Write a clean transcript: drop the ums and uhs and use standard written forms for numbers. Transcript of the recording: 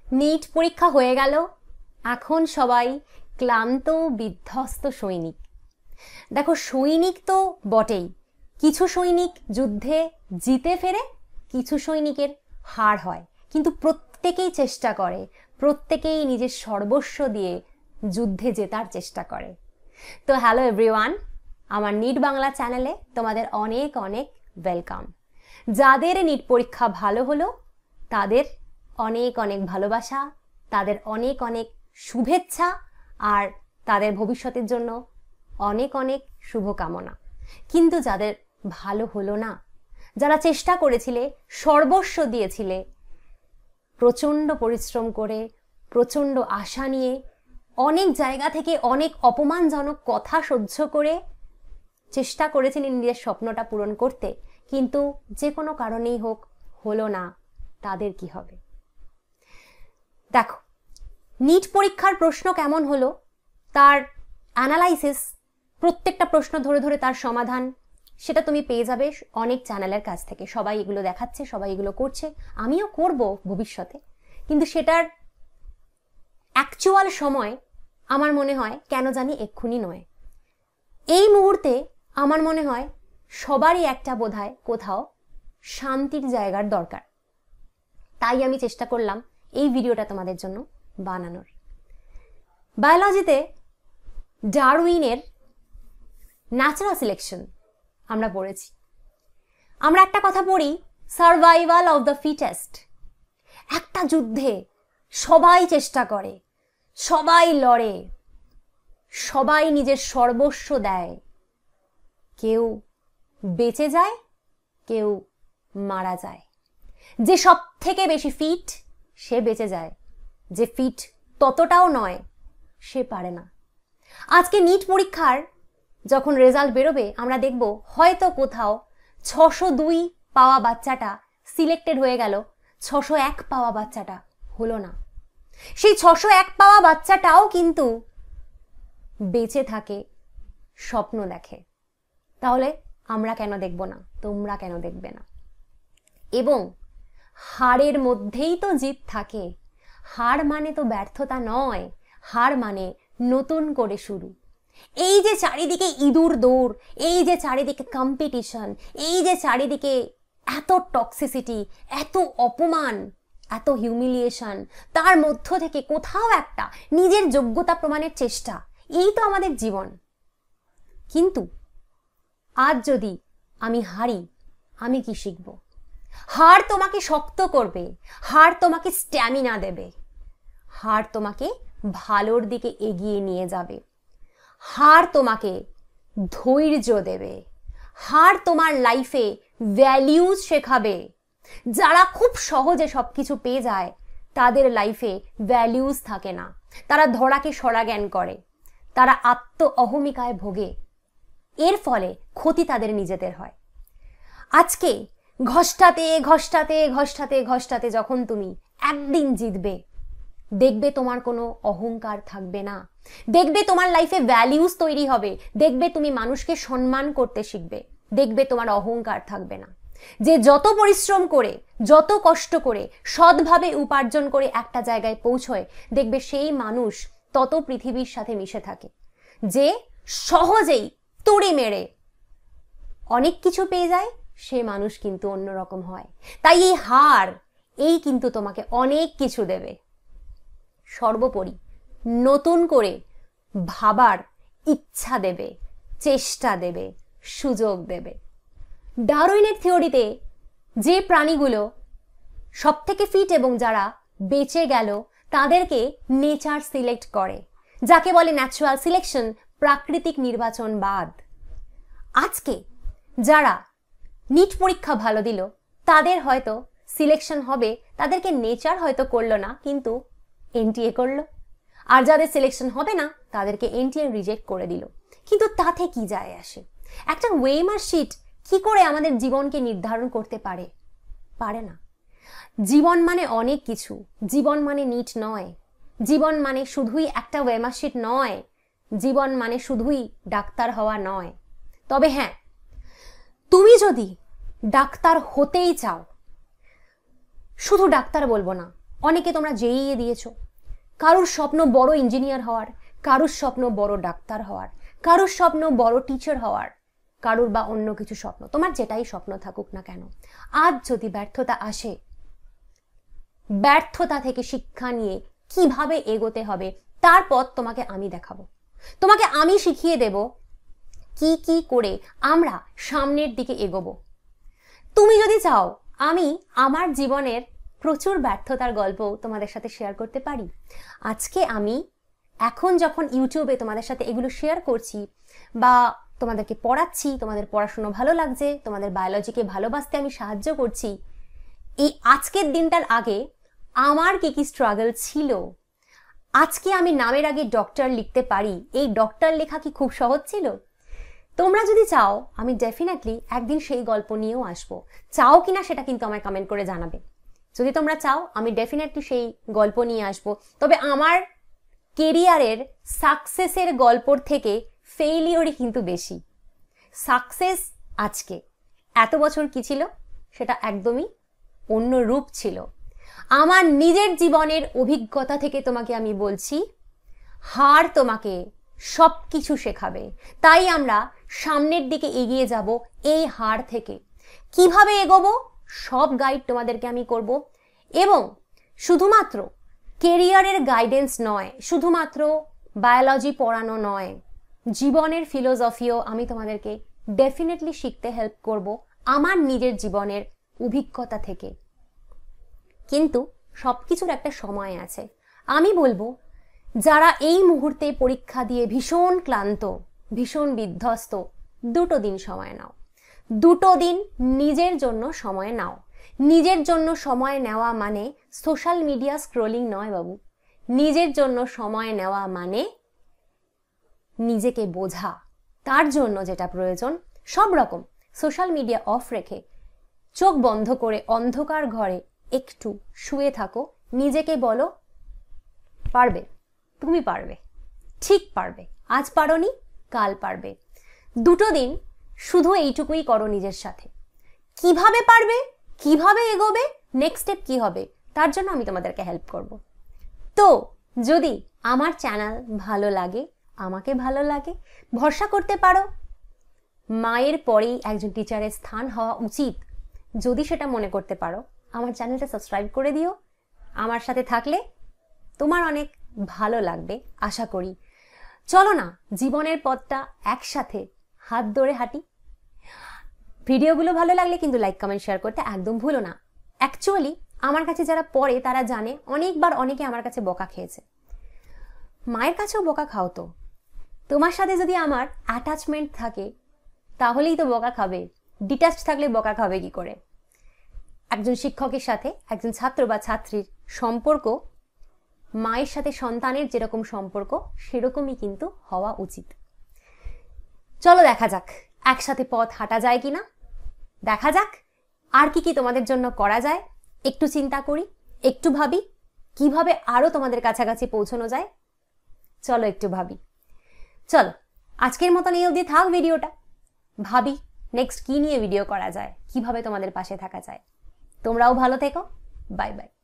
NEET পরীক্ষা হয়ে গেল। এখন সবাই ক্লান্ত বিধ্বস্ত সৈনিক। দেখো, সৈনিক তো বটেই, কিছু সৈনিক যুদ্ধে জিতে ফেরে, কিছু সৈনিকের হার হয়, কিন্তু প্রত্যেকেই চেষ্টা করে, প্রত্যেকেই নিজের সর্বস্ব দিয়ে যুদ্ধে জেতার চেষ্টা করে। তো হ্যালো এভরিওয়ান, আমার নিট বাংলা চ্যানেলে তোমাদের অনেক অনেক ওয়েলকাম। যাদের নিট পরীক্ষা ভালো হলো তাদের অনেক অনেক ভালোবাসা, তাদের অনেক অনেক শুভেচ্ছা, আর তাদের ভবিষ্যতের জন্য অনেক অনেক শুভকামনা। কিন্তু যাদের ভালো হলো না, যারা চেষ্টা করেছিলে, সর্বস্ব দিয়েছিলে, প্রচণ্ড পরিশ্রম করে, প্রচণ্ড আশা নিয়ে, অনেক জায়গা থেকে অনেক অপমানজনক কথা সহ্য করে চেষ্টা করেছিলেন নিজের স্বপ্নটা পূরণ করতে, কিন্তু যে কোনো কারণেই হোক হলো না, তাদের কি হবে? দেখো, নিট পরীক্ষার প্রশ্ন কেমন হলো তার অ্যানালাইসিস, প্রত্যেকটা প্রশ্ন ধরে ধরে তার সমাধান, সেটা তুমি পেয়ে যাবে অনেক চ্যানেলের কাছ থেকে। সবাই এগুলো দেখাচ্ছে, সবাই এগুলো করছে, আমিও করব ভবিষ্যতে, কিন্তু সেটার অ্যাকচুয়াল সময় আমার মনে হয় কেন জানি এক্ষুনি নয়। এই মুহূর্তে আমার মনে হয় সবারই একটা বোধহয় কোথাও শান্তির জায়গার দরকার। তাই আমি চেষ্টা করলাম এই ভিডিওটা তোমাদের জন্য বানানোর। বায়োলজিতে ডারউইনের ন্যাচারাল সিলেকশন আমরা পড়েছি। আমরা একটা কথা পড়ি, সার্ভাইভাল অফ দ্য ফিটেস্ট। একটা যুদ্ধে সবাই চেষ্টা করে, সবাই লড়ে, সবাই নিজের সর্বস্ব দেয়, কেউ বেঁচে যায়, কেউ মারা যায়। যে সব থেকে বেশি ফিট সে বেঁচে যায়, যে ফিট ততটাও নয় সে পারে না। আজকে নিট পরীক্ষার যখন রেজাল্ট বেরোবে আমরা দেখব হয়তো কোথাও 602 পাওয়া বাচ্চাটা সিলেক্টেড হয়ে গেল, 601 পাওয়া বাচ্চাটা হলো না। সেই 601 পাওয়া বাচ্চাটাও কিন্তু বেঁচে থাকে, স্বপ্ন দেখে। তাহলে আমরা কেন দেখব না? তোমরা কেন দেখবে না? এবং হারের মধ্যেই তো জিত থাকে। হার মানে তো ব্যর্থতা নয়, হার মানে নতুন করে শুরু। এই যে চারিদিকে ইঁদুর দৌড়, এই যে চারিদিকে কম্পিটিশন, এই যে চারিদিকে এত টক্সিসিটি, এত অপমান, এত হিউমিলিয়েশন, তার মধ্য থেকে কোথাও একটা নিজের যোগ্যতা প্রমাণের চেষ্টা, এই তো আমাদের জীবন। কিন্তু আজ যদি আমি হারি, আমি কি শিখব? হার তোমাকে শক্ত করবে, হার তোমাকে স্ট্যামিনা দেবে, হার তোমাকে ভালোর দিকে এগিয়ে নিয়ে যাবে, হার তোমাকে ধৈর্য দেবে, হার তোমার লাইফে ভ্যালিউজ শেখাবে। যারা খুব সহজে সবকিছু পেয়ে যায় তাদের লাইফে ভ্যালিউজ থাকে না, তারা ধরাকে সরা জ্ঞান করে, তারা আত্ম অহমিকায় ভোগে, এর ফলে ক্ষতি তাদের নিজেদের হয়। আজকে ঘষ্টাতে ঘষ্টাতে ঘষ্টাতে ঘষ্টাতে যখন তুমি একদিন জিতবে, দেখবে তোমার কোনো অহংকার থাকবে না, দেখবে তোমার লাইফে ভ্যালিউজ তৈরি হবে, দেখবে তুমি মানুষকে সম্মান করতে শিখবে, দেখবে তোমার অহংকার থাকবে না। যে যত পরিশ্রম করে, যত কষ্ট করে, সৎভাবে উপার্জন করে একটা জায়গায় পৌঁছয়, দেখবে সেই মানুষ তত পৃথিবীর সাথে মিশে থাকে। যে সহজেই তুড়ি মেরে অনেক কিছু পেয়ে যায়, সে মানুষ কিন্তু অন্যরকম হয়। তাই এই হার, এই কিন্তু তোমাকে অনেক কিছু দেবে। সর্বোপরি নতুন করে ভাবার ইচ্ছা দেবে, চেষ্টা দেবে, সুযোগ দেবে। ডারউইনের থিওরিতে যে প্রাণীগুলো সব থেকে ফিট এবং যারা বেঁচে গেল তাদেরকে নেচার সিলেক্ট করে, যাকে বলে ন্যাচারাল সিলেকশন, প্রাকৃতিক নির্বাচনবাদ। আজকে যারা নিট পরীক্ষা ভালো দিল তাদের হয়তো সিলেকশন হবে, তাদেরকে নেচার হয়তো করলো না, কিন্তু এনটিএ করলো। আর যাদের সিলেকশন হবে না তাদেরকে এনটিএ রিজেক্ট করে দিল। কিন্তু তাতে কি যায় আসে? একটা ওয়েমার শিট কি করে আমাদের জীবনকে নির্ধারণ করতে পারে? পারে না। জীবন মানে অনেক কিছু। জীবন মানে নিট নয়, জীবন মানে শুধুই একটা ওয়েমার শিট নয়, জীবন মানে শুধুই ডাক্তার হওয়া নয়। তবে হ্যাঁ, তুমি যদি ডাক্তার হতেই চাও, শুধু ডাক্তার বলবো না, অনেকে তোমরা জেইই দিয়েছো, কারুর স্বপ্ন বড় ইঞ্জিনিয়ার হওয়ার, কারুর স্বপ্ন বড় ডাক্তার হওয়ার, কারুর স্বপ্ন বড় টিচার হওয়ার, কারুর বা অন্য কিছু স্বপ্ন, তোমার যেটাই স্বপ্ন থাকুক না কেন, আজ যদি ব্যর্থতা আসে, ব্যর্থতা থেকে শিক্ষা নিয়ে কিভাবে এগোতে হবে তার পথ তোমাকে আমি দেখাবো। তোমাকে আমি শিখিয়ে দেব কি কি করে আমরা সামনের দিকে এগোবো। তুমি যদি চাও আমি আমার জীবনের প্রচুর ব্যর্থতার গল্প তোমাদের সাথে শেয়ার করতে পারি। আজকে আমি এখন যখন ইউটিউবে তোমাদের সাথে এগুলো শেয়ার করছি বা তোমাদেরকে পড়াচ্ছি, তোমাদের পড়াশুনো ভালো লাগছে, তোমাদের বায়োলজিকে ভালোবাসতে আমি সাহায্য করছি, এই আজকের দিনটার আগে আমার কি কি স্ট্রাগল ছিল, আজকে আমি নামের আগে ডক্টর লিখতে পারি, এই ডক্টর লেখা কি খুব সহজ ছিল? তোমরা যদি চাও আমি ডেফিনেটলি একদিন সেই গল্প নিয়েও আসবো। চাও কিনা সেটা কিন্তু আমায় কমেন্ট করে জানাবে। যদি তোমরা চাও আমি ডেফিনেটলি সেই গল্প নিয়ে আসবো। তবে আমার কেরিয়ারের সাকসেসের গল্পর থেকে ফেইলিওরই কিন্তু বেশি। সাকসেস আজকে, এত বছর কি ছিল সেটা একদমই অন্য রূপ ছিল। আমার নিজের জীবনের অভিজ্ঞতা থেকে তোমাকে আমি বলছি, হার তোমাকে সব কিছু শেখাবে। তাই আমরা সামনের দিকে এগিয়ে যাব এই হার থেকে। কিভাবে এগোবো সব গাইড তোমাদেরকে আমি করব। এবং শুধুমাত্র কেরিয়ারের গাইডেন্স নয়, শুধুমাত্র বায়োলজি পড়ানো নয়, জীবনের ফিলোসফিও আমি তোমাদেরকে ডেফিনেটলি শিখতে হেল্প করব আমার নিজের জীবনের অভিজ্ঞতা থেকে। কিন্তু সব কিছুর একটা সময় আছে। আমি বলবো যারা এই মুহূর্তে পরীক্ষা দিয়ে ভীষণ ক্লান্ত, ভীষণ বিধ্বস্ত, 2 দিন সময় নাও। 2 দিন নিজের জন্য সময় নাও। নিজের জন্য সময় নেওয়া মানে সোশ্যাল মিডিয়া স্ক্রোলিং নয় বাবু। নিজের জন্য সময় নেওয়া মানে নিজেকে বোঝা। তার জন্য যেটা প্রয়োজন, সব রকম সোশ্যাল মিডিয়া অফ রেখে চোখ বন্ধ করে অন্ধকার ঘরে একটু শুয়ে থাকো, নিজেকে বলো পারবে, তুমি পারবে, ঠিক পারবে। আজ পারোনি, কাল পারবে। 2 দিন শুধু এইটুকুই করো নিজের সাথে। কিভাবে পারবে, কিভাবে এগোবে, নেক্সট স্টেপ কি হবে, তার জন্য আমি তোমাদেরকে হেল্প করব। তো যদি আমার চ্যানেল ভালো লাগে, আমাকে ভালো লাগে, ভরসা করতে পারো মায়ের পরেই একজন টিচারের স্থান হওয়া উচিত, যদি সেটা মনে করতে পারো, আমার চ্যানেলটা সাবস্ক্রাইব করে দিও। আমার সাথে থাকলে তোমার অনেক ভালো লাগবে আশা করি। চলো না জীবনের পথটা একসাথে হাত ধরে হাঁটি। ভিডিওগুলো ভালো লাগলে কিন্তু লাইক, কমেন্ট, শেয়ার করতে একদম ভুলো না। অ্যাকচুয়ালি আমার কাছে যারা পড়ে তারা জানে অনেকবার অনেকে আমার কাছে বকা খেয়েছে। মায়ের কাছেও বকা খাও তো। তোমার সাথে যদি আমার অ্যাটাচমেন্ট থাকে তাহলেই তো বকা খাবে। ডিটাচড থাকলে বকা খাবে কি করে? একজন শিক্ষকের সাথে একজন ছাত্র বা ছাত্রীর সম্পর্ক মায়ের সাথে সন্তানের যেরকম সম্পর্ক সেরকমই কিন্তু হওয়া উচিত। চলো দেখা যাক একসাথে পথ হাঁটা যায় কিনা, দেখা যাক আর কি কি তোমাদের জন্য করা যায়। একটু চিন্তা করি, একটু ভাবি কিভাবে আরো তোমাদের কাছাকাছি পৌঁছানো যায়। চলো একটু ভাবি। চলো আজকের মতন এই অবধি থাক ভিডিওটা। ভাবি নেক্সট কি নিয়ে ভিডিও করা যায়, কিভাবে তোমাদের পাশে থাকা যায়। তোমরাও ভালো থেকো। Bye by.